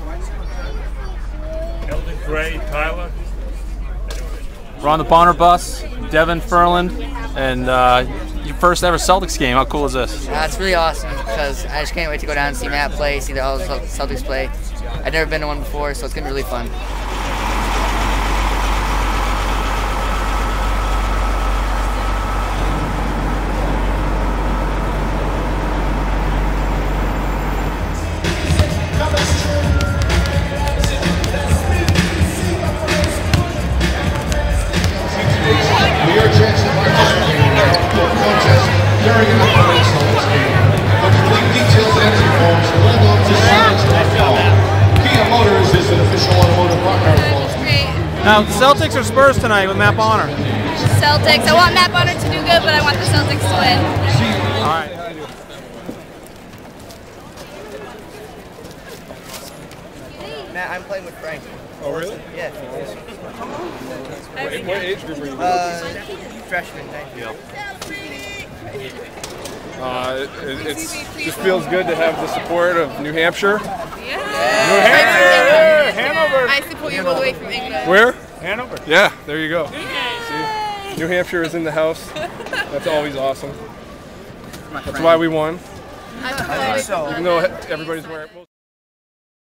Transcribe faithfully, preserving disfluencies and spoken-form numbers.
Eldon Gray, Tyler. We're on the Bonner bus, Devin Furland, and uh, your first ever Celtics game. How cool is this? That's uh, really awesome because I just can't wait to go down and see Matt play, see the all the Celtics play. I've never been to one before, so it's gonna be really fun. During an upcoming Celtics game. For complete details and entry forms, log on to Celtics dot com. Kia Motors is an official automotive partner of Celtics. Now, Celtics or Spurs tonight with Matt Bonner? Celtics. I want Matt Bonner to do good, but I want the Celtics to win. All right. Matt, I'm playing with Frank. Oh, really? Yeah. What, what age group are you? Uh, freshman, thank you. Uh, it, it's just feels good to have the support of New Hampshire. Yeah. New Hampshire! Hanover! I support you all the way from England. Where? Hanover. Yeah, there you go. See? New Hampshire is in the house. That's always awesome. That's why we won. I think so. Even though everybody's wearing.